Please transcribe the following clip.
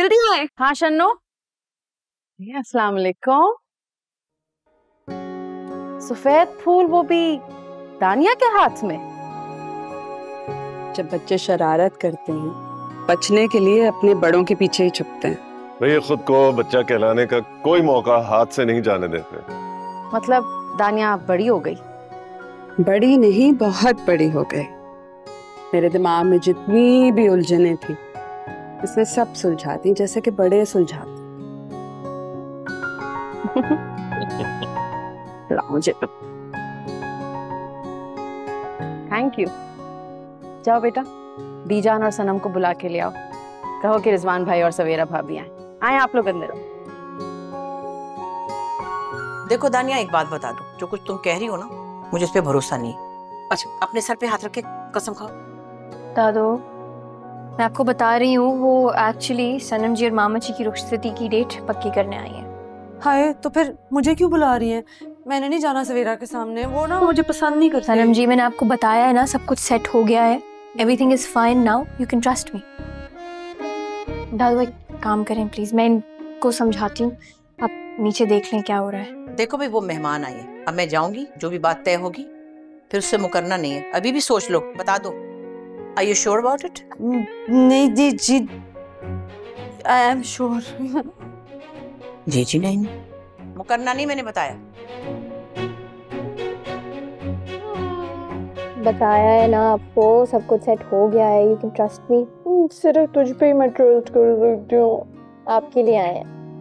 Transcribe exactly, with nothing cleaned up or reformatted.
जल्दी आए। हाँ शन्नो। अस्सलाम वालेकुम। सफेद फूल वो भी दानिया के हाथ में। जब बच्चे शरारत करते हैं बचने के लिए अपने बड़ों के पीछे ही छुपते हैं। भैया खुद को बच्चा कहलाने का कोई मौका हाथ से नहीं जाने देते। मतलब दानिया बड़ी हो गई? बड़ी नहीं, बहुत बड़ी हो गई। मेरे दिमाग में जितनी भी उलझने थी इसने सब सुलझा दी, जैसे कि बड़े सुलझाते। मुझे थैंक यू। जाओ बेटा, बीजान और सनम को बुला के ले आओ। कहो कि रिजवान भाई और सवेरा भाभी आए। आए आप लोग अंदर। देखो दानिया, एक बात बता दो, जो कुछ तुम कह रही हो ना, मुझे उस पर भरोसा नहीं है। अच्छा, अपने सर पे हाथ रख के कसम खाओ। दादो, मैं आपको बता रही हूँ, वो एक्चुअली सनम जी और मामा जी की रुखसती की डेट पक्की करने आई है। हाय, तो फिर मुझे क्यों बुला रही हैं? मैंने नहीं जाना सवेरा के सामने, वो ना मुझे पसंद नहीं करती। सनम जी, मैंने आपको बताया है ना, सब कुछ सेट हो गया है। Everything is fine now, you can trust me. दादू एक काम करें प्लीज, मैं इनको समझाती हूँ, आप नीचे देख लें क्या हो रहा है। देखो भाई, वो मेहमान आए हैं, अब मैं जाऊंगी, जो भी बात तय होगी फिर उससे मुकरना नहीं है। अभी भी सोच लो, बता दो। Are you sure about it? नहीं जी जी, आई एम श्योर। जी जी नहीं, मुकरना नहीं, मैंने बताया। बताया है ना आपको, सब कुछ सेट हो गया है, यू कैन ट्रस्ट मी। सिर्फ तुझ पे ही मैं ट्रस्ट कर सकती हूँ। आपके लिए आए हैं।